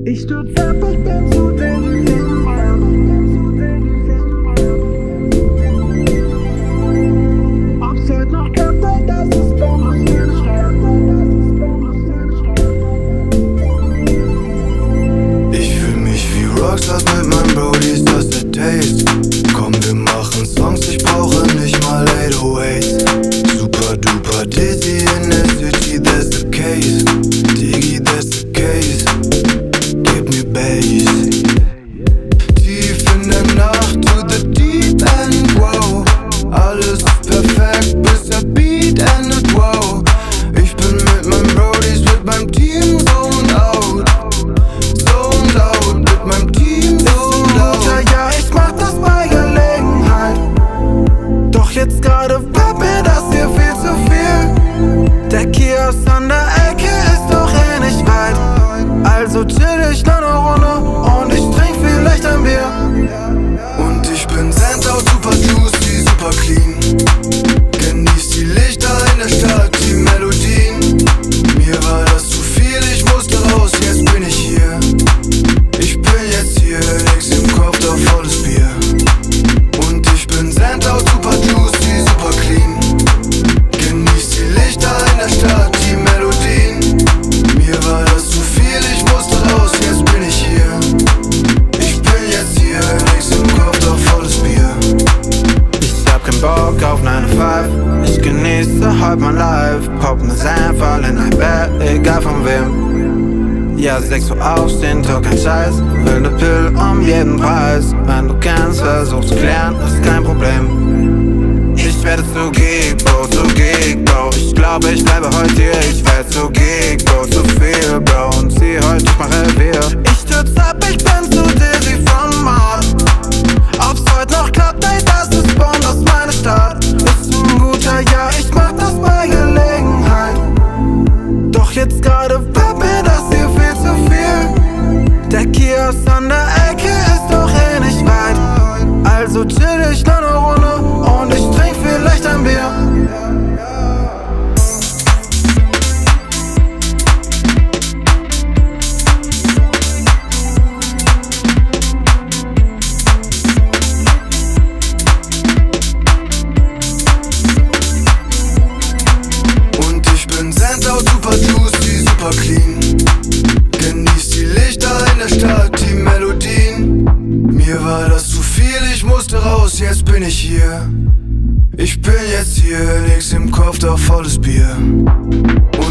Ich stürz ab, ich bin zu den Ob's heute noch klappt, das ist Bonus. Ich fühl mich wie Rockstar mit meinen Brodies, das ist der Taste. Komm, wir machen Songs, ich brauche nicht mal 808s. Super duper dizzy in der City, that's the case. Diggi, that's the case. Gib mir Bass. Tief in der Nacht to the deep end, wow. Alles ist perfekt, bis der Beat endet, wow. Ich bin mit meinen Brodies, mit meinem Team zoned out. Zoned out, mit meinem Team zoned out. Ja, ich mach das bei Gelegenheit. Doch jetzt gerade wird mir das hier viel zu viel. Der Kiosk an der Ecke ist doch eh nicht weit. Also chill ich noch eine Runde und ich trink vielleicht ein Bier. Und ich bin sent out, super juicy, super clean. Genieß die Lichter in der Stadt, die Melodien. Mir war das zu viel, ich musste raus, jetzt bin ich hier. Ich bin jetzt hier, nix im Kopf, doch volles Bier. Und ich bin sent out, super juicy, super clean. Genieß die Lichter in der Stadt, die Melodien. Mir war das zu viel, ich musste raus, jetzt bin ich hier. Ich bin jetzt hier, nix im Kopf, doch volles Bier. Ich hab keinen Bock auf 9 to 5. Ich genieße heute mein Life. Pop ne Senf, all in ein Bett, egal von wem. Ja, 6 Uhr aufstehen, doch kein Scheiß. Will ne Pill um jeden Preis. Wenn du kennst, versuch zu klären, ist kein Problem. Ich werde zu geek, Bro, zu geek, Bro. Ich glaube, ich bleibe heute hier. Ich werde zu geek, Bro, zu viel, Bro. Und zieh heute durch mein Revier. Ich stürz ab, ich bin zu dizzy von Mord. Ob's heute noch klappt, ey, das ist Bonn, das ist meine Stadt. Ist ein guter, ja, ich mach das bei Gelegenheit. Doch jetzt gerade wird mir das hier viel zu viel. Der Kiosk an der Ecke ist doch eh nicht weit. Also chill ich noch eine Runde und ich trink vielleicht ein Bier. Und ich bin sent out, super juicy, super clean. Genieß die Lichter in der Stadt, die Melodien. Mir war das zu viel, ich musste raus, jetzt bin ich hier. Ich bin jetzt hier, nix im Kopf, doch volles Bier. Und